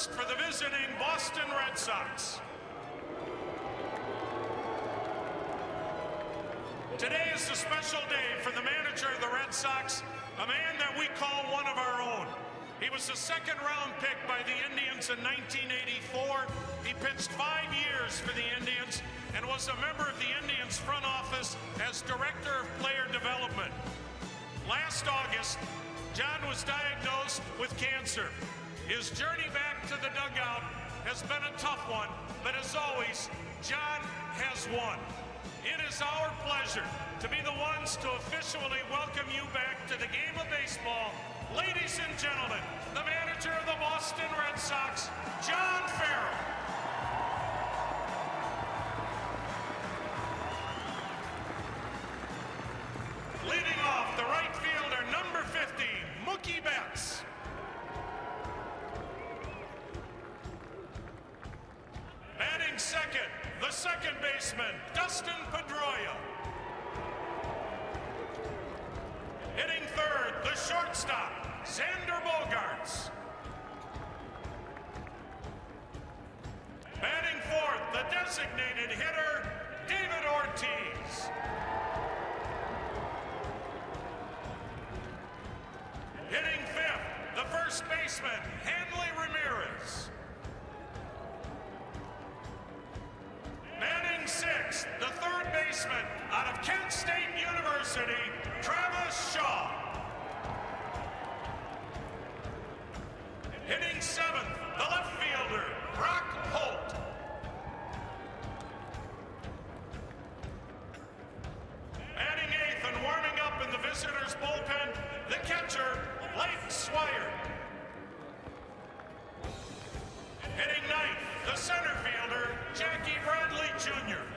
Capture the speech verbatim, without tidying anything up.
first for the visiting Boston Red Sox. Today is a special day for the manager of the Red Sox, a man that we call one of our own. He was a second-round pick by the Indians in nineteen eighty-four. He pitched five years for the Indians and was a member of the Indians front office as Director of Player Development. Last August, John was diagnosed with cancer. His journey back to the dugout has been a tough one, but as always, John has won. It is our pleasure to be the ones to officially welcome you back to the game of baseball. Ladies and gentlemen, the manager of the Boston Red Sox, John Farrell. Leading off, the right fielder, number fifty, Mookie Betts. Batting second, the second baseman, Dustin Pedroia. Hitting third, the shortstop, Xander Bogaerts. Batting fourth, the designated hitter, David Ortiz. Hitting fifth, the first baseman, Hanley Ramirez. Batting sixth, the third baseman out of Kent State University, Travis Shaw. Hitting seventh, the left fielder, Brock Holt. Batting eighth and warming up in the visitors' bullpen, the catcher, Blake Swire. Hitting ninth, the center fielder, Jackie Bradley Junior